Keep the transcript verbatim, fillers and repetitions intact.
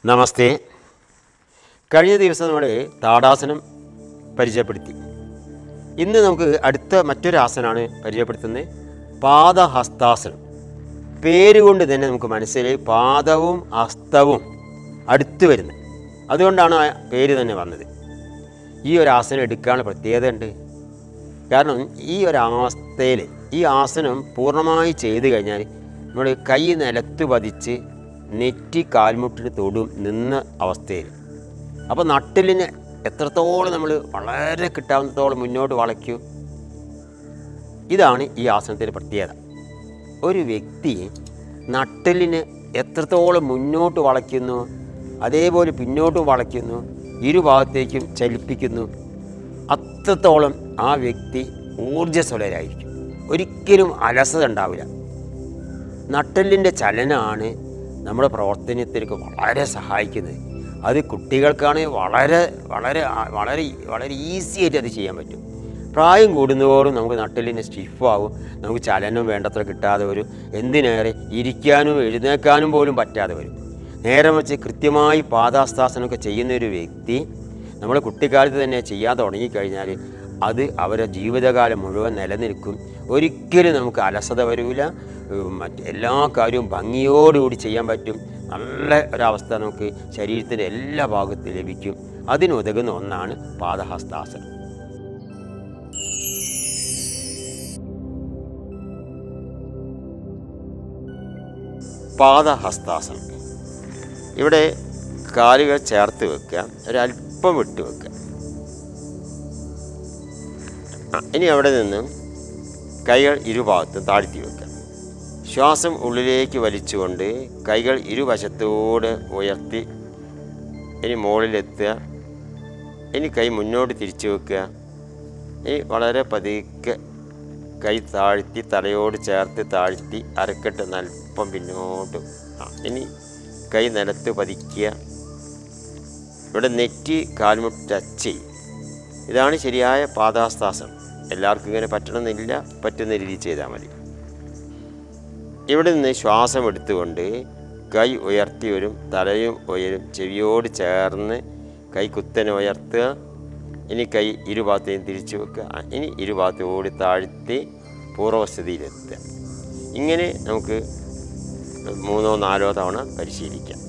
നമസ്തേ. കഴിഞ്ഞ ദിവസം നമ്മൾ താടാസനം പരിചയപ്പെടുത്തി. ഇന്ന് നമുക്ക് അടുത്ത മറ്റൊരു ആസനമാണ് പരിചയപ്പെടുത്തുന്നത്, പാദഹസ്താസനം. പേരുകൊണ്ട് തന്നെ നമുക്ക് മനസ്സിലായി പാദവും ഹസ്തവും അടുത്ത് വരുന്നത്, അതുകൊണ്ടാണ് ആ പേര് തന്നെ വന്നത്. ഈ ഒരു ആസനം എടുക്കാനുള്ള പ്രത്യേകത ഉണ്ട്. കാരണം ഈ ഒരു അവസ്ഥയിൽ ഈ ആസനം പൂർണ്ണമായി ചെയ്ത് കഴിഞ്ഞാൽ നമ്മൾ കൈ നിലത്ത് പതിച്ച് നെറ്റി കാൽമുട്ടിന് തൊടും നിന്ന അവസ്ഥയിൽ. അപ്പോൾ നട്ടിലിന് എത്രത്തോളം നമ്മൾ വളരെ കിട്ടാവുന്നത്തോളം മുന്നോട്ട് വളയ്ക്കും. ഇതാണ് ഈ ആസനത്തിൻ്റെ പ്രത്യേകത. ഒരു വ്യക്തി നട്ടിലിന് എത്രത്തോളം മുന്നോട്ട് വളയ്ക്കുന്നു, അതേപോലെ പിന്നോട്ടും വളയ്ക്കുന്നു, ഇരുഭാഗത്തേക്കും ചലിപ്പിക്കുന്നു, അത്രത്തോളം ആ വ്യക്തി ഊർജ്ജസ്വലരായിരിക്കും. ഒരിക്കലും അലസത ഉണ്ടാവില്ല. നട്ടെല്ലിൻ്റെ ചലനമാണ് നമ്മുടെ പ്രവർത്തനത്തിലേക്ക് വളരെ സഹായിക്കുന്നത്. അത് കുട്ടികൾക്കാണ് വളരെ വളരെ വളരെ വളരെ ഈസി ആയിട്ട് അത് ചെയ്യാൻ പറ്റും. പ്രായം കൂടുന്നതോറും നമുക്ക് നട്ടെല്ലിന് സ്റ്റിഫാവും, നമുക്ക് ചലനം വേണ്ടത്ര കിട്ടാതെ വരും. എന്തിനേറെ ഇരിക്കാനും എഴുന്നേൽക്കാനും പോലും പറ്റാതെ വരും. നേരെ വെച്ച് കൃത്യമായി പാദഹസ്താസനമൊക്കെ ചെയ്യുന്നൊരു വ്യക്തി നമ്മൾ കുട്ടിക്കാലത്ത് തന്നെ ചെയ്യാൻ തുടങ്ങിക്കഴിഞ്ഞാൽ അത് അവരുടെ ജീവിതകാലം മുഴുവൻ നിലനിൽക്കും. ഒരിക്കലും നമുക്ക് അലസത വരില്ല. മറ്റ് എല്ലാ കാര്യവും ഭംഗിയോടുകൂടി ചെയ്യാൻ പറ്റും. നല്ല ഒരവസ്ഥ നമുക്ക് ശരീരത്തിൻ്റെ എല്ലാ ഭാഗത്തും ലഭിക്കും. അതിനുതകുന്ന ഒന്നാണ് പാദഹസ്താസനം. പാദഹസ്താസനം. ഇവിടെ കാലുകൾ ചേർത്ത് വെക്കുക, ഒരല്പം വിട്ട് വെക്കുക. ഇനി അവിടെ നിന്ന് കൈകൾ ഇരുഭാഗത്തും താഴ്ത്തി വെക്കുക. ശ്വാസം ഉള്ളിലേക്ക് വലിച്ചുകൊണ്ട് കൈകൾ ഇരുവശത്തോട് ഉയർത്തി ഇനി മുകളിലെത്തുക. ഇനി കൈ മുന്നോട്ട് തിരിച്ചു വെക്കുക. ഇനി വളരെ പതുക്കെ കൈ താഴ്ത്തി തലയോട് ചേർത്ത് താഴ്ത്തി അരക്കെട്ട് അല്പം പിന്നോട്ട്. ആ ഇനി കൈ നിലത്ത് പതിക്കുക. ഇവിടെ നെറ്റി കാൽമുട്ട് ടച്ച് ചെയ്യും. ഇതാണ് ശരിയായ പാദഹസ്താസനം. എല്ലാവർക്കും ഇങ്ങനെ പറ്റണമെന്നില്ല, പറ്റുന്ന രീതിയിൽ ചെയ്താൽ മതി. ഇവിടെ നിന്ന് ശ്വാസം എടുത്തുകൊണ്ട് കൈ ഉയർത്തി വരും, തലയും ഉയരും, ചെവിയോട് ചേർന്ന് കൈ കുത്തനെ ഉയർത്തുക. ഇനി കൈ ഇരുഭാഗത്തേയും തിരിച്ചു വെക്കുക. ഇനി ഇരുഭാഗത്തോട് താഴ്ത്തി പൂർവസ്ഥിതിയിലെത്തുക. ഇങ്ങനെ നമുക്ക് മൂന്നോ നാലോ തവണ പരിശീലിക്കാം.